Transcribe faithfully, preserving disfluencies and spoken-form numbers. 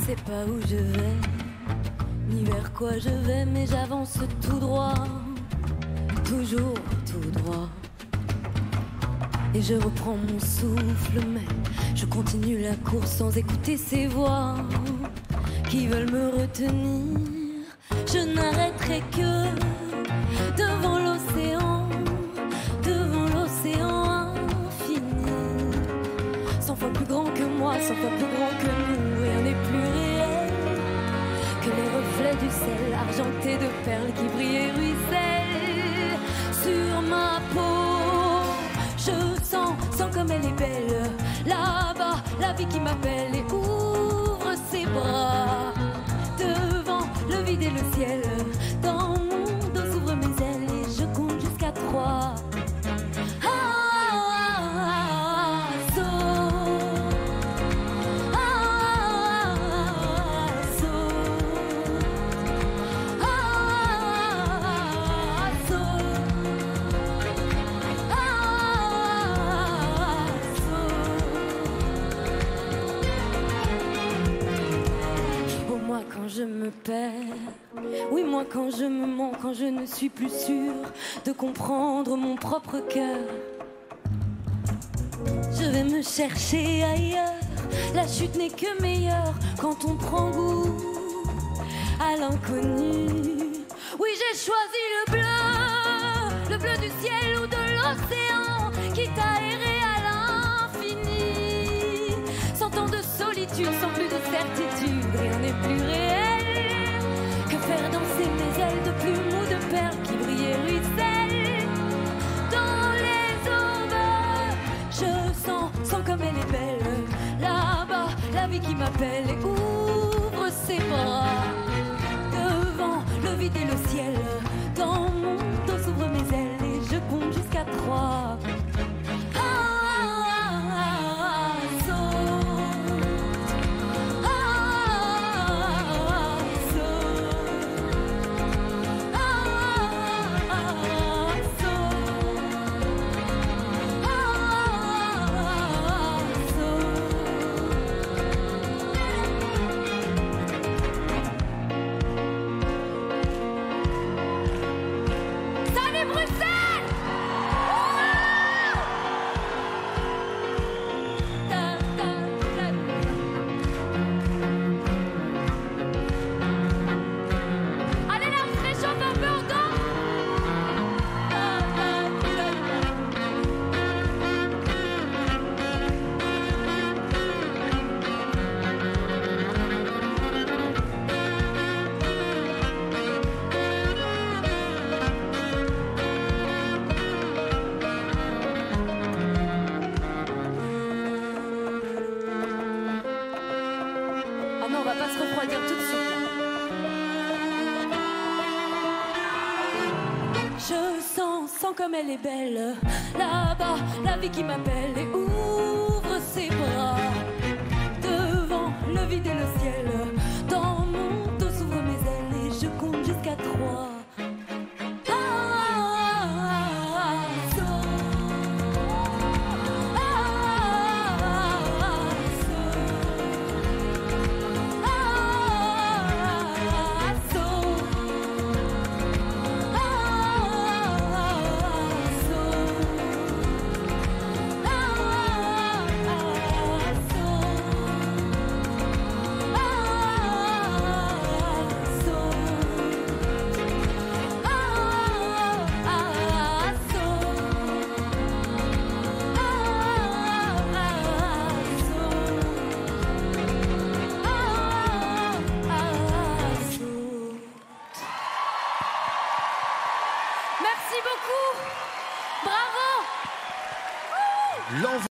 sais pas où je vais, ni vers quoi je vais, mais j'avance tout droit, toujours tout droit. Et je reprends mon souffle, mais je continue la course sans écouter ces voix qui veulent me retenir. Je n'arrêterai que devant l'océan, devant l'océan infini. Cent fois plus grand que moi, cent fois plus grand que nous, rien n'est plus réel que les reflets du sel argenté de perles qui brillent et ruissellent sur ma peau. Je sens, sens comme elle est belle, là-bas, la vie qui m'appelle et ouvre ses bras. Devant le vide et le ciel, dans mon dos s'ouvrent mes ailes et je compte jusqu'à trois. Quand je me perds, oui moi quand je me mens, quand je ne suis plus sûre de comprendre mon propre cœur, je vais me chercher ailleurs. La chute n'est que meilleure quand on prend goût à l'inconnu. Oui j'ai choisi le bleu, le bleu du ciel ou de l'océan, quitte à errer à l'infini. Sans tant de solitude, sans plus de certitude, rien n'est plus réel que faire danser mes ailes de plumes ou de perles qui brillent et ruissellent dans les aubes. Je sens, sens comme elle est belle, là-bas, la vie qui m'appelle et ouvre ses bras. Devant le vide et le ciel, dans mon dos s'ouvrent mes ailes et je compte jusqu'à trois. On va pas se refroidir tout de suite. Je sens, sens comme elle est belle, là-bas, la vie qui m'appelle et ouvre ses bras. Devant le vide et le ciel, dans mon dos s'ouvrent mes ailes et je compte jusqu'à trois. Merci beaucoup. Bravo.